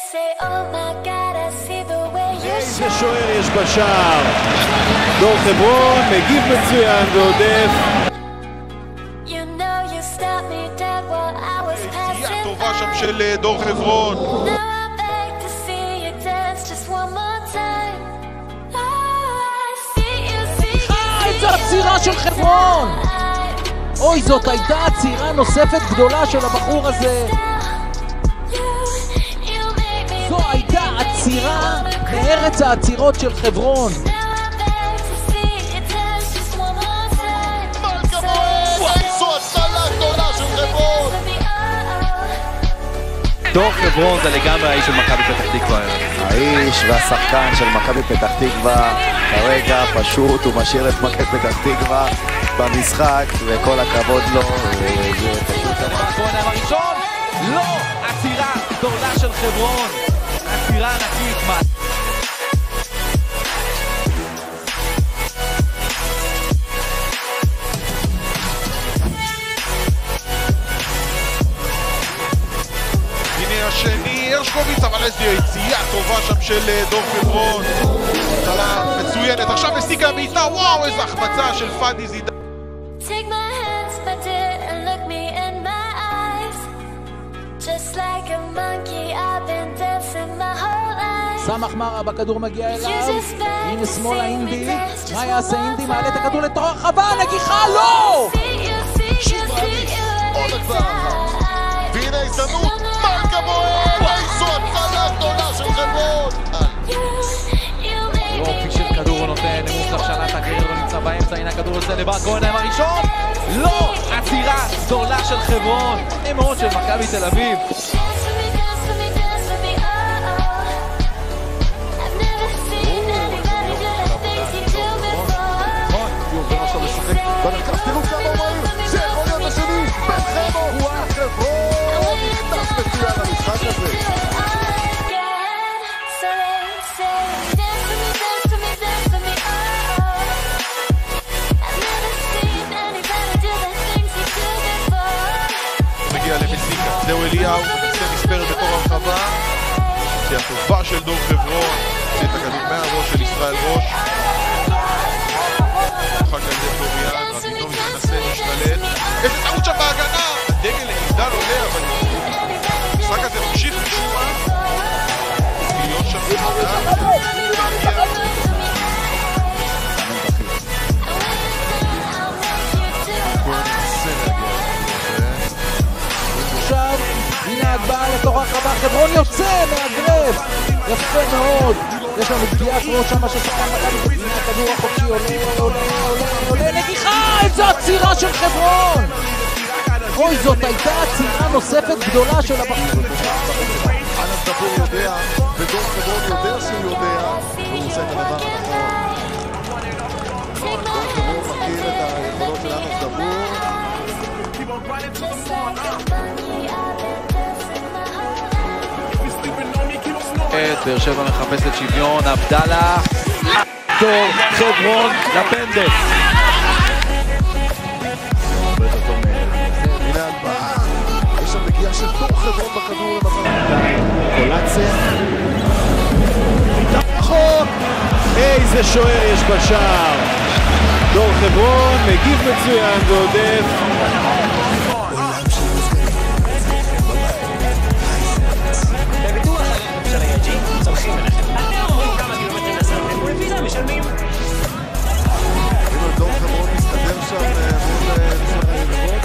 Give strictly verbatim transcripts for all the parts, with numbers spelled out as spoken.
איזה שוער יש בשער. דור חברון מגיב מצוין ועודף. יציאה טובה שם של דור חברון. איזה עצירה של חברון! אוי, זאת הייתה עצירה נוספת גדולה של הבחור הזה. זו הייתה עצירה מארץ העצירות של חברון. דור חברון זה לגמרי האיש של מכבי פתח תקווה. האיש והשחקן של מכבי פתח תקווה כרגע פשוט הוא משאיר את מכבי פתח תקווה במשחק וכל הכבוד לו. זה פשוט הגול הראשון, לא, עצירה גדולה של חברון, עצירה ענקית. השני, הרשקוביץ, אבל איזו יציאה טובה שם של דור חברון. התחלה מצוינת, עכשיו הסיקה בעיטה, וואו, איזו החמצה של פאדי זידן. סמך מרה בכדור מגיע אליו, הנה שמאלה אינדי, מה יעשה אינדי? מעלה את הכדור לתוך הרחבה, נגיחה, לא! עוד הצעה אחת, והנה הזדמנות, מלכה בועט, איזו הצלה גדולה של חברון. יופי של כדור הוא נותן, מוסף שנת הגרר לא נמצא באמצע, הנה הכדור יוצא לבר כהן הראשון, לא! עצירה גדולה של חברון, מאוד של מכבי תל אביב. תראו כמה מהיר, זה יכול להיות השני, בן חמו, וואו, חברון, נכנס מצוין למשחק הזה. מגיע למסיקה, זהו אליהו, מנסה מספרת בתור הרחבה. יציאה טובה של דור חברון, זה את הכדור מהראש של ישראל ראש. משחק על זה פלוריאן, רבינוביץ' מנסה להשתלט. איזה טעות שם בהגנה! הדגל לעידן עולה, אבל המשחק הזה ממשיך משום מה. מיליון שם בעידן. עכשיו, הנה הגבהה לתוך הרחבה, חברון יוצא מהגרב. יפה מאוד. יש לנו פגיעת ראש שמה ששחקן מכבי, הנה הכדור החופשי עולה, עולה, עולה, עולה, נגיחה! איזו עצירה של חברון! אוי, זאת הייתה עצירה נוספת גדולה של הבחור. אנס דבור יודע, ודור חברון יודע שהוא יודע, והוא עושה את הדבר הנכון. דור חברון מכיר את היכולות של אנס דבור. באר שבע מחפשת שוויון, עבדאללה, דור חברון לפנדל. הנה הגבהה, יש שם מגיעה של דור חברון בכדור קולציה רחוק, איזה שוער יש בשער. דור חברון מגיב מצוין ועודף. דור חברון מסתדר שם מול משחק היריבות.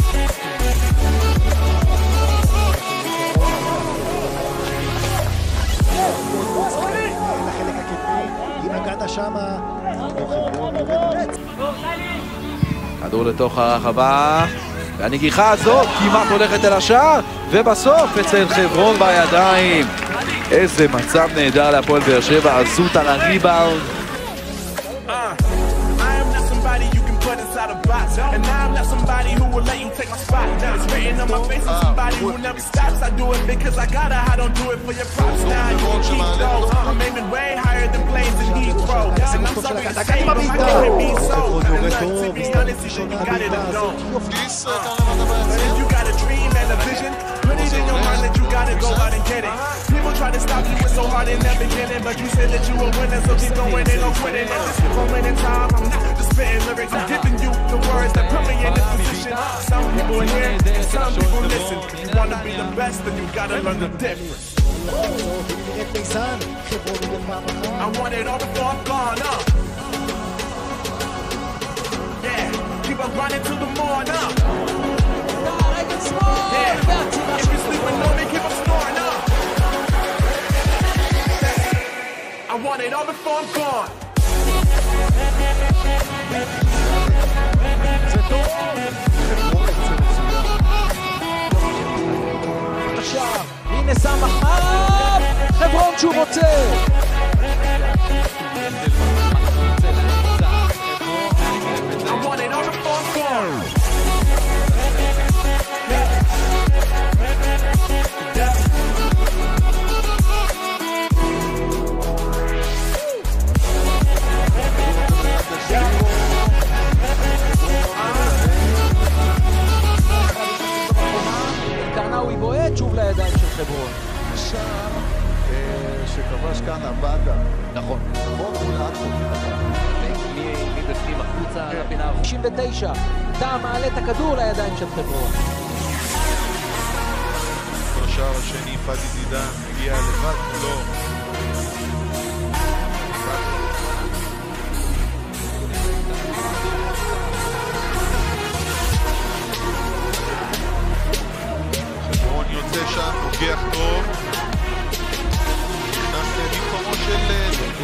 לחלק הקדמי, היא נגעת שמה, דור חברון יורד. כדור לתוך הרחבה, והנגיחה הזאת כמעט הולכת אל השער, ובסוף אצל חברון בידיים. איזה מצב נהדר להפועל באר שבע, עזות על הריבאונד. And now I'm not somebody who will let you take my spot. It's written on my face, I'm somebody who never stops. I do it because I gotta, I don't do it for your props. Now you can keep those. I'm aiming way higher than planes in Heathrow. And I'm sorry to say, but my game ain't be so. And like, to be honest, you think you got it or don't. But if you got a dream and a vision, put it in your mind that you gotta go out and get it. People try to stop you. start in the beginning, but you said that you were winning, so keep going, ain't no quitting. At this moment in time, I'm not just spitting lyrics, I'm giving you the words that put me in this position. Some people hear, some people listen. If you wanna be the best, then you gotta learn the difference. I want it all before I'm gone, uh. Yeah, keep on running till the morning, uh. Yeah, if you're sleeping on me, keep on snoring, uh. I want it all before I'm gone. עכשיו, הנה שם מחר, חברון שהוא רוצה. I want it all before I'm gone. קרנאווי בועט שוב לידיים של חברון. שער שכבש כאן הבאדה. נכון. נכון, מול עכו. מבפנים החוצה לפינה שישים ותשע. אתה מעלה את הכדור לידיים של חברון. בשער השני פאדי זידן מגיע לבד, לא. חברון יוצא שם, נוגח טוב. נכנס במקומו של...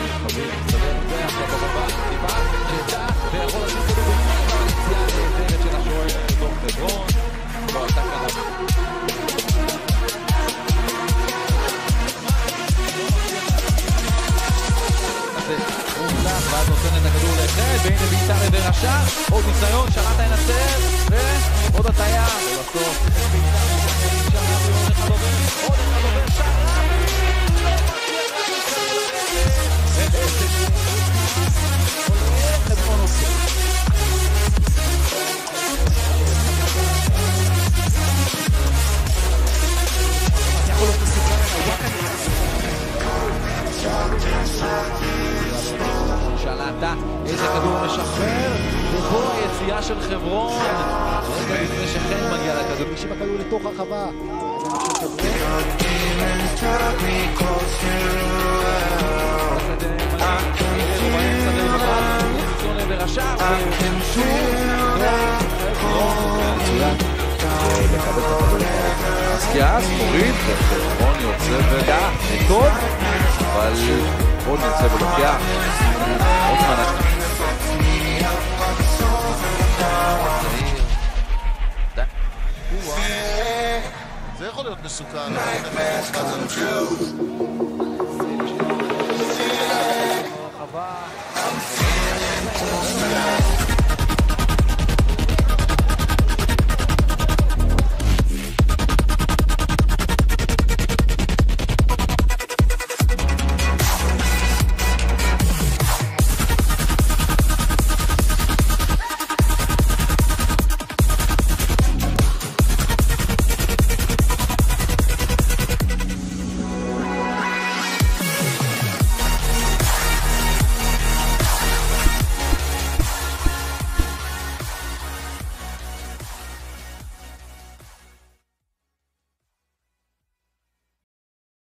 ויכול לעשות כדור ביציאה נהדרת של השוער דור חברון. לא הייתה כדור. ואז נותן את הכדור לאחד, והנה בעיטה לעבר השער, עוד ניסיון, שלטה ינצר, ועוד הטעיה, ובסוף בעיטה עוד אחד עובר, עוד אחד עובר, שער חברון עושה. יכול להיות מסוכן, שלטה, איזה כדור משחרר, ופה היציאה של חברון, רגע לפני שחן מגיע לכדור. משיב הכדור לתוך הרחבה. אז כעס מוריד, וחברון יוצא וגע, טוב, אבל עוד יוצא ולוקח עוד זמן. זה יכול להיות מסוכן.